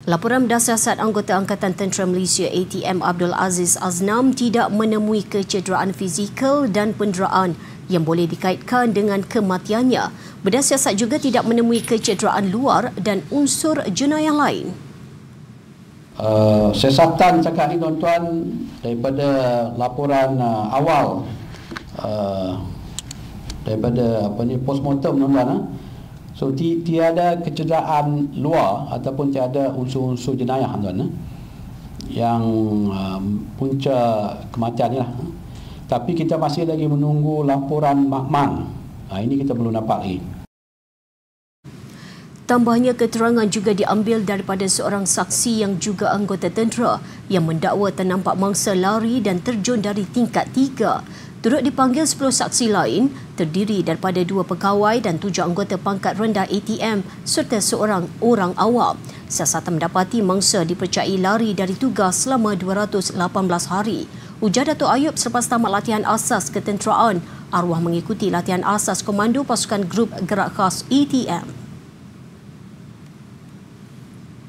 Laporan berdasarkan anggota Angkatan Tentera Malaysia ATM Abdul Aziz Aznam tidak menemui kecederaan fizikal dan penderaan yang boleh dikaitkan dengan kematiannya. Berdasarkan juga tidak menemui kecederaan luar dan unsur jenayah lain. Siasatan cakap ni tuan-tuan daripada laporan awal daripada postmortem tuan-tuan. So tiada kecederaan luar ataupun tiada unsur-unsur jenayah tuan yang punca kematian ni lah. Tapi kita masih lagi menunggu laporan makmal. Ini kita belum dapat lagi. Tambahnya, keterangan juga diambil daripada seorang saksi yang juga anggota tentera yang mendakwa ternampak mangsa lari dan terjun dari tingkat 3. Turut dipanggil 10 saksi lain terdiri daripada 2 pegawai dan 7 anggota pangkat rendah ATM serta seorang orang awam. Siasatan mendapati mangsa dipercayai lari dari tugas selama 218 hari. Ujar Datuk Ayub selepas tamat latihan asas ketenteraan, arwah mengikuti latihan asas komando pasukan grup gerak khas ATM.